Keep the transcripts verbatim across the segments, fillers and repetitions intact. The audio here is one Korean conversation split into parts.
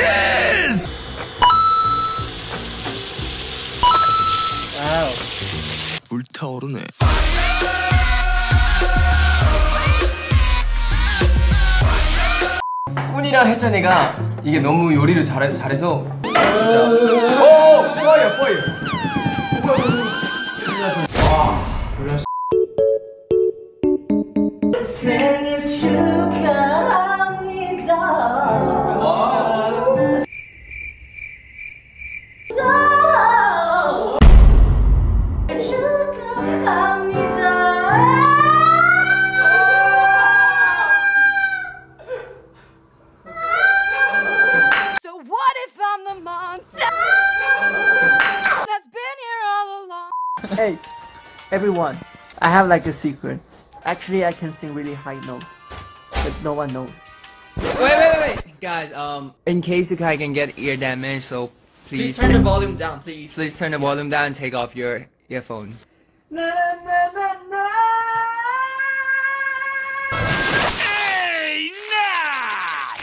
Yes! 와우. 불타오르네. 꾼이랑 혜찬이가 이게 너무 요리를 잘, 잘해서 진짜 오! 포이어 포이어 와 놀랐어. 생일 축하합니다. 와. 축하합니다. So what if I'm the monster that's been here all along? Hey, everyone, I have like a secret. Actually, I can sing really high note, but no one knows. Wait wait wait wait guys, um in case you guys can get ear damage, so please, Please turn the volume down, please. please turn the volume down and take off your earphones. Na, na, na, na, na. Hey, nah!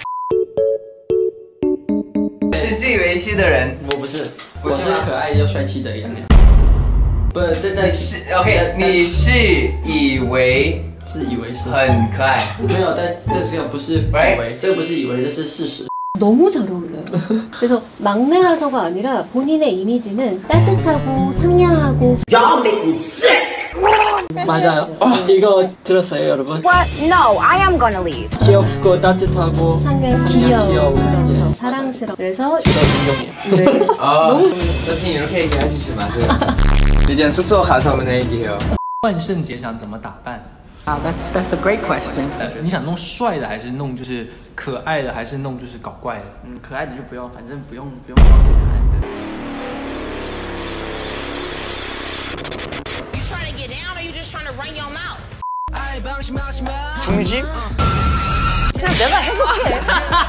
是自以为是的人， 我不是， 不是吗我是可爱又帅气的杨洋。不，对对， 你是 OK， 你是以为自以为是很可爱， 没有，但但这个不是以为，这个不是以为，这是事实。 너무 잘 어울려요. 그래서 막내라서가 아니라 본인의 이미지는 따뜻하고 상냥하고. Y'all make me sick. 맞아요. 이거 들었어요, 여러분? What? No, I am gonna leave. 귀엽고 따뜻하고 상냥 귀여워. 그렇죠. 사랑스러워. 그래서 네. 아, 선생님 이렇게 얘기하시지 마세요. 이제 숙소 가서 한번 얘기해요. 万圣节想怎么打扮？ Wow, that's that's a great question. 你想弄帅的，还是弄就是可爱的，还是弄就是搞怪的？ 嗯，可爱的就不用，反正不用不用搞太可爱的。 You trying to get down or you just trying to run your mouth? 중심? 그냥 내가 해볼게.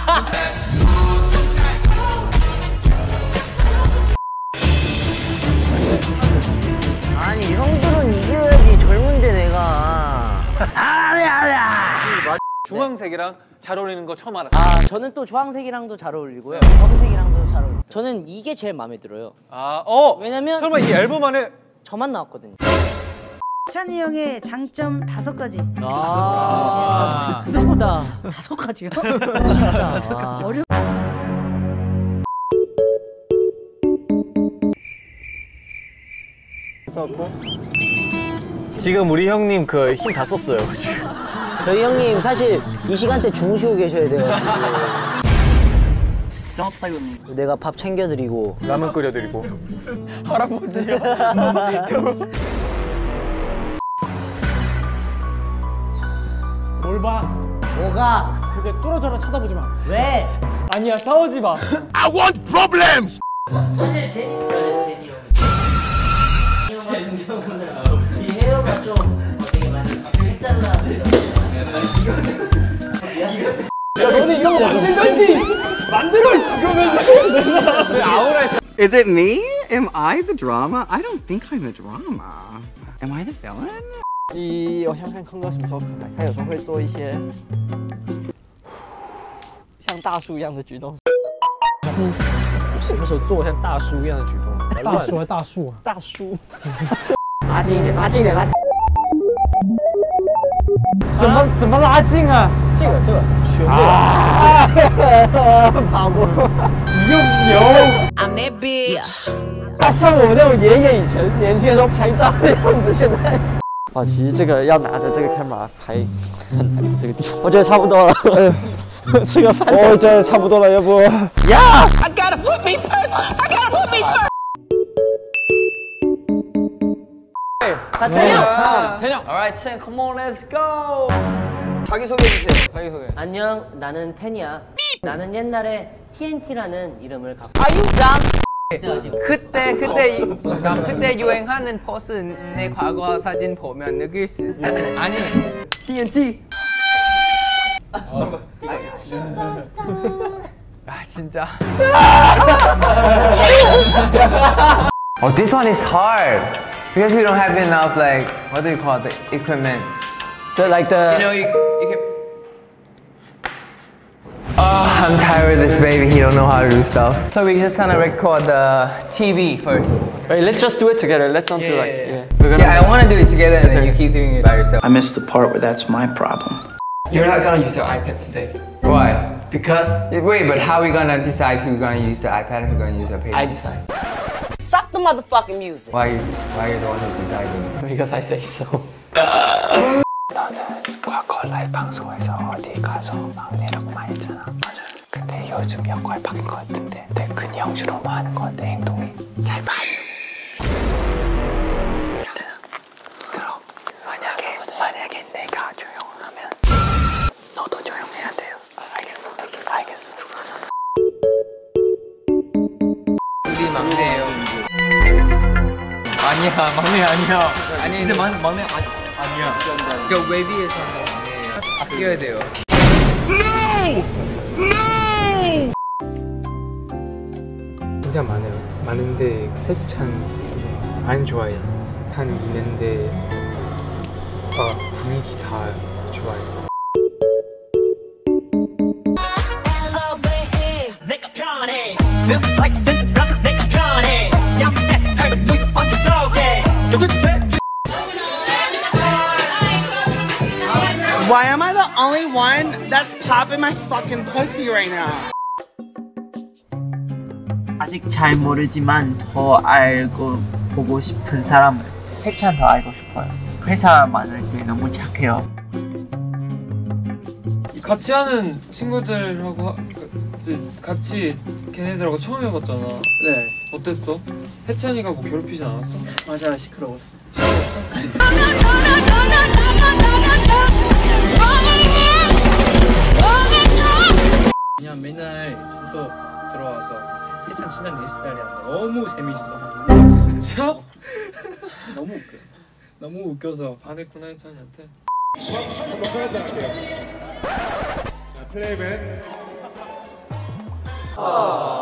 아니 형들은 이겨야지 젊은데 내가. 아야야. 주황색이랑 잘 어울리는 거 처음 알았어요. 아 저는 또 주황색이랑도 잘 어울리고요. 검은색이랑도 잘 어울려요. 저는 이게 제일 마음에 들어요. 아, 어. 왜냐면 설마 이 앨범 안에 저만 나왔거든요. 찬이 형의 장점 다섯 가지. 아, 쉽다. 다섯 가지요? 쉽다. 어려. 썼고 지금 우리 형님 그 힘 다 썼어요. 지금. 저희 형님 사실 이 시간대 주무시고 계셔야 돼요. 내가 밥 챙겨드리고 라면 끓여드리고 할아버지요. 뭘 봐? 뭐가? 그게 뚫어져라 쳐다보지 마. 왜? 아니야, 싸우지 마. I want problems! 근데 제니 저요 제니 형. 이 형 같은 경우는 이 헤어가 좀 되게 많이 일단 나왔어요. 야, 너는 이런 거 만들던지 만들어 그러면 왜 아우라 했어? Is it me? Am I the drama? I don't think I'm the drama. Am I the villain? 一，我想看空哥什么时候可爱。他有时候会做一些像大叔一样的举动。什么时候做像大叔一样的举动？大叔啊，大叔啊，大叔。拉近一点，拉近一点，拉。怎么怎么拉近啊？这个这个学过。啊！跑过。你又牛。I'm that bitch。他像我那种爷爷以前年轻的时候拍照的样子，现在。 啊，其实这个要拿着这个 camera 拍很难，这个地方。我觉得差不多了。吃个饭。我觉得差不多了，要不？呀 I gotta put me first. I gotta put me first. 태영, 태영. Alright, Ten, come on, let's go. 자기 소개해 주세요. 자기 소개. 안녕, 나는 텐이야. 나는 옛날에 티엔티라는 이름을 갖고. 그때 그때 그때 유행하는 포스 내 과거 사진 보면 느낄 수 아니 티엔티 아 진짜 Oh, this one is hard because we don't have enough like what do you call it, the equipment The like the you know you, you can Oh, I'm tired of this baby. He don't know how to do stuff. So we just kind of record the T V first. Right, let's just do it together. Let's not Yeah, do like. yeah, yeah. Yeah, We're gonna Yeah, I want to do it together, and then you keep doing it by yourself. I missed the part where that's my problem. You're not gonna use the iPad today. Why? Because wait, but how are we gonna decide who's gonna use the iPad and who's gonna use the paper? I decide. Stop the motherfucking music. Why? Why are you the one who's deciding? Because I say so. 너는 과거 라이브 방송에서 어디 가서 막내라고 많이 했잖아. 맞아. 근데 요즘 역할 바뀐 것 같은데 되게 큰 형식으로 하는 것 같아, 행동이. 잘 봐. 들어. 만약에 만약에 내가 조용하면 너도 조용해야 돼요. 알겠어. 알겠어. 우리 막내예요. 아니야, 막내 아니야. 아니 이제 막, 막내 아니, 아니야. 그 웨비에서는 막내예요. 바뀌어야 돼요. No! No! 진짜 많아요. 많은데 해찬 안 좋아해요. 한 있는데 어, 분위기 다 좋아요. Why am I the only one that's popping my fucking pussy right now? 아직 잘 모르지만 더 알고 보고 싶은 사람 해찬 더 알고 싶어요. 회사 많을 때 너무 착해요. 같이 하는 친구들하고 하, 같이 걔네들하고 처음 해봤잖아. 네. 어땠어? 해찬이가 뭐 괴롭히진 않았어? 맞아, 시끄러웠어. 그냥 맨날 숙소 들어와서 해찬 진짜 내 스타일이야. 너무 재밌어. 진짜? 너무 웃겨. 너무 웃겨서 반했구나 해찬이한테. 플레이맨. 아.